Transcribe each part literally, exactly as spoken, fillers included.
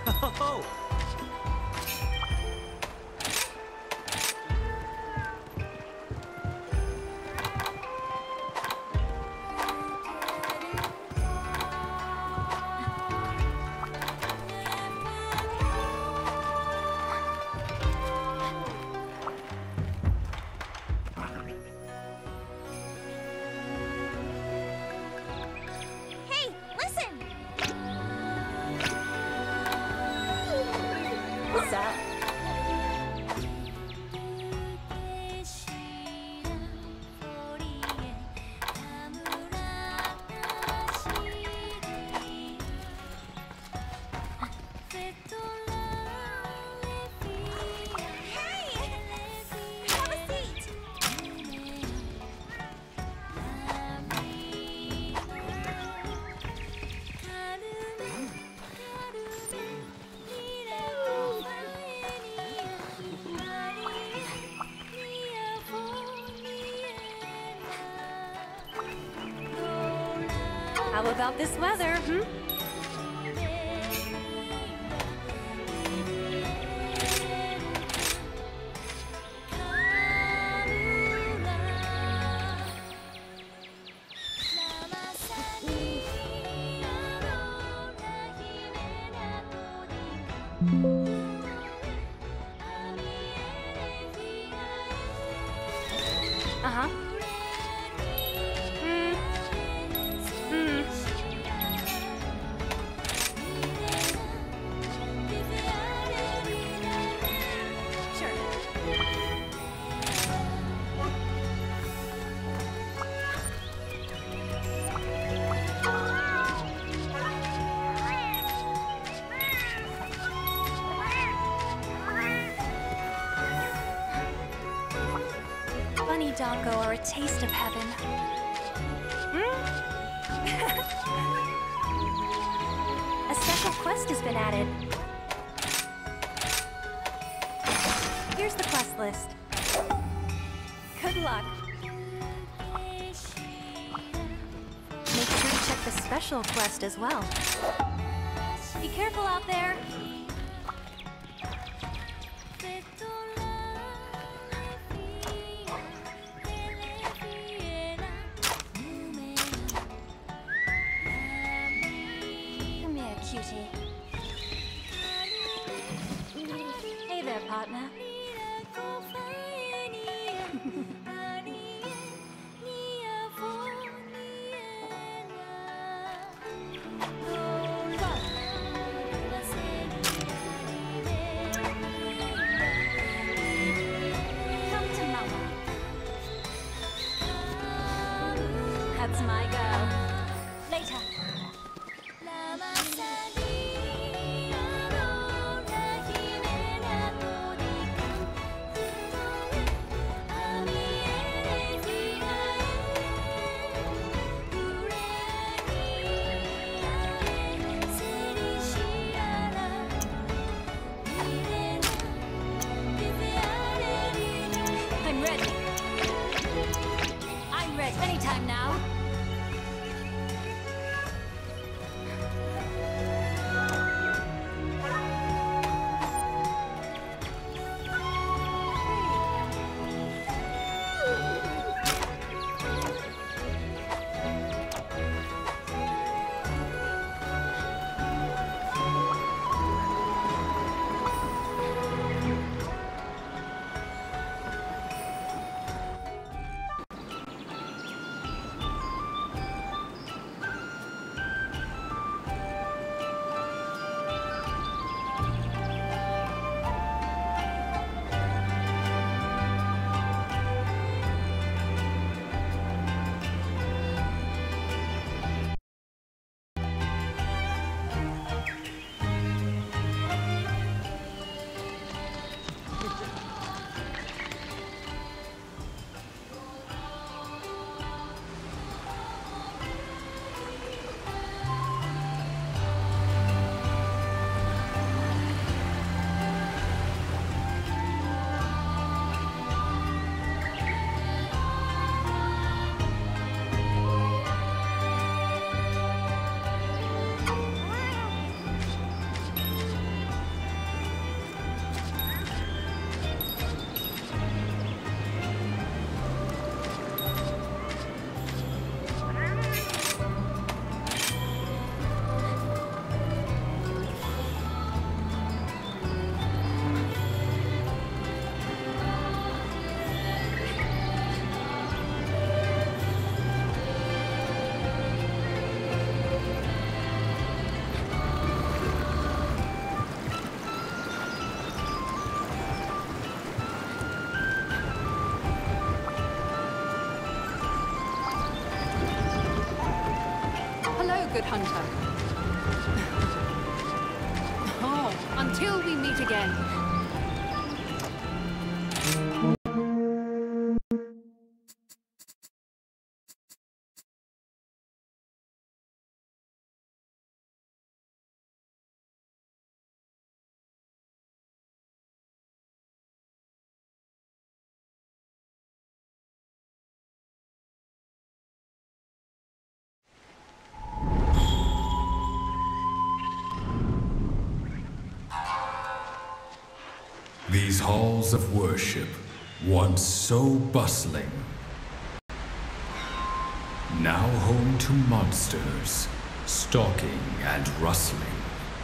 Oh! Hey, listen! What's up? Hey! Have a seat! How about this weather, hmm? Uh-huh. Hmm. Hmm. Sure. Bunny Dongo are a taste of heaven. Hmm? A special quest has been added. Here's the quest list. Good luck. Make sure to check the special quest as well. Be careful out there. Come here, cutie. Hey there, partner. Come to mama. That's my girl. Later. Hunter. Oh, until we meet again. These halls of worship, once so bustling, now home to monsters, stalking and rustling.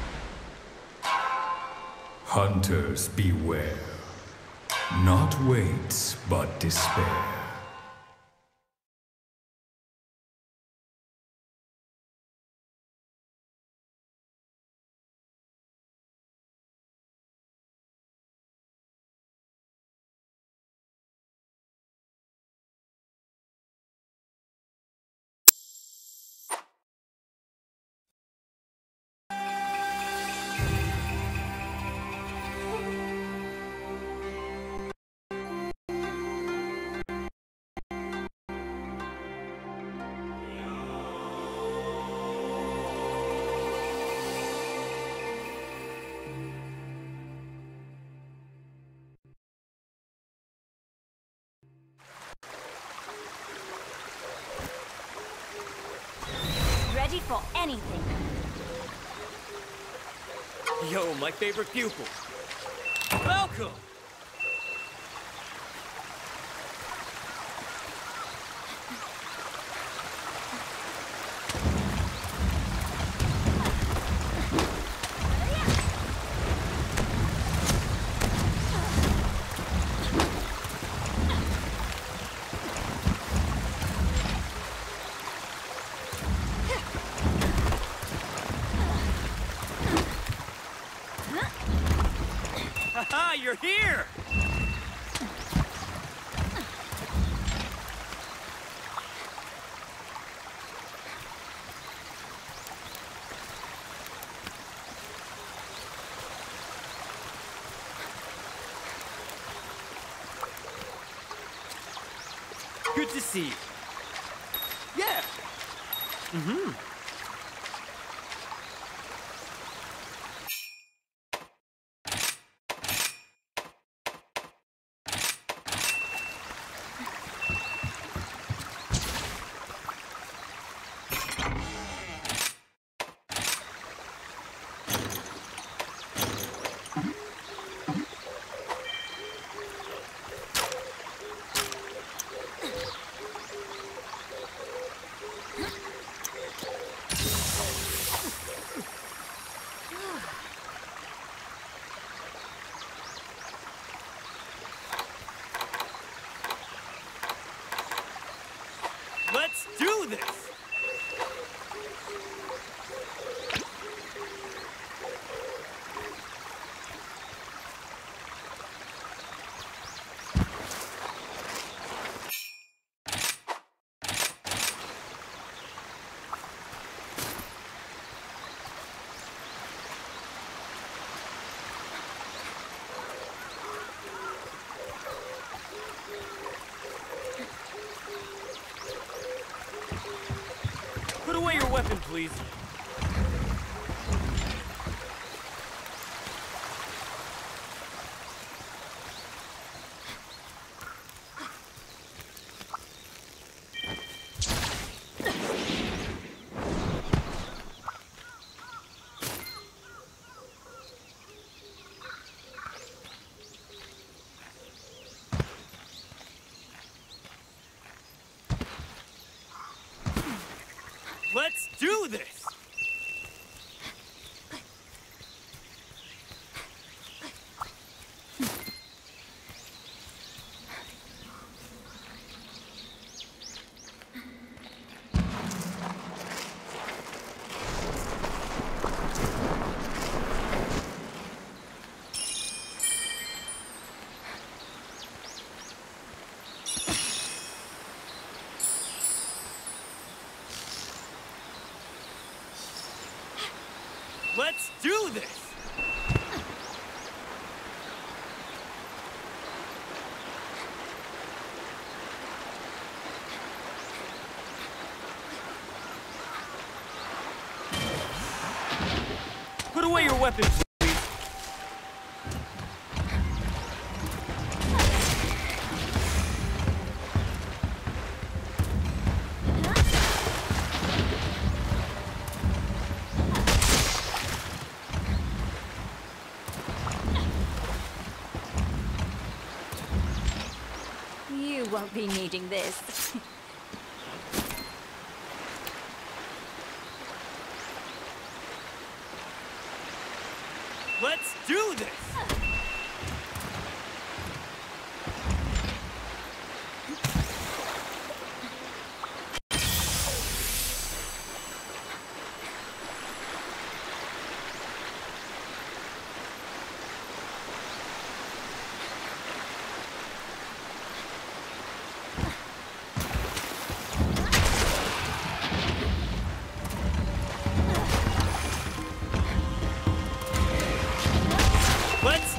Hunters beware, not weights but despair. Ready for anything. Yo, my favorite pupil. Welcome! Haha, you're here! Good to see you. Yeah. Mm-hmm. Let's do this! Put away your weapon, please. Let's do this! do this! Put away your weapon, please. You won't be needing this. Let's do this! Let's